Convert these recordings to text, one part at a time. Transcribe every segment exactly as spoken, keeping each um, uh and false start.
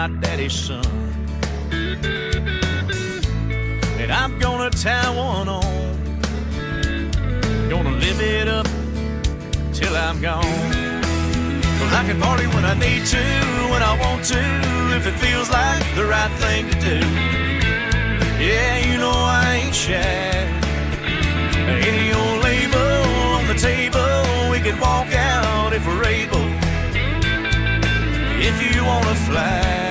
my daddy's son. And I'm gonna tie one on, gonna live it up till I'm gone. Well, I can party when I need to, when I want to, if it feels like the right thing to do. Yeah, you know I ain't shy. Any old label on the table, we can walk out if we're able. If you wanna fly,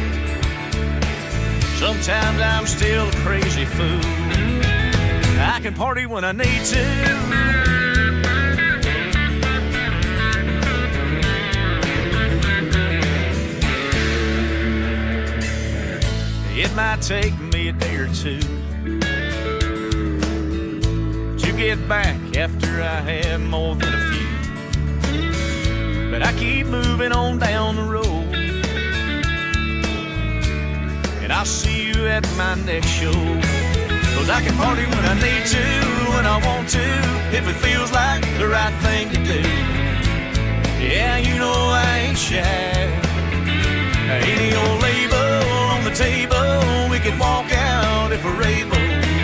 sometimes I'm still a crazy fool. I can party when I need to. It might take me a day or two to get back after I had more than a few, but I keep moving on down the road, and I'll see you at my next show. Cause I can party when I need to, when I want to, if it feels like the right thing to do. Yeah, you know I ain't shy. Any old label on the table, we can walk out if we're able.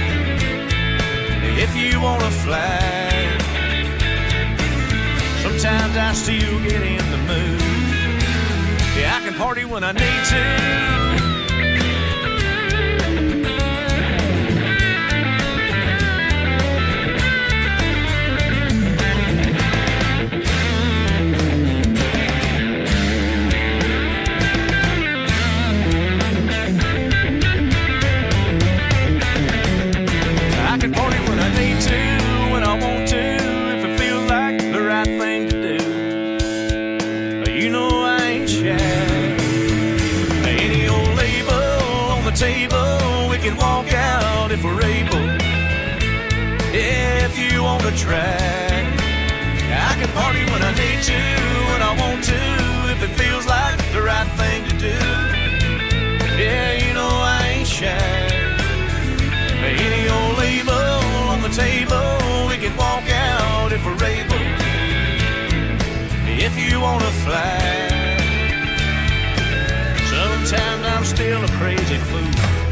If you wanna fly, sometimes I still get in the mood. Yeah, I can party when I need to. If we're able, if you want to try, I can party when I need to, when I want to, if it feels like the right thing to do. Yeah, you know I ain't shy. Any old label on the table, we can walk out if we're able. If you want to fly, sometimes I'm still a crazy fool.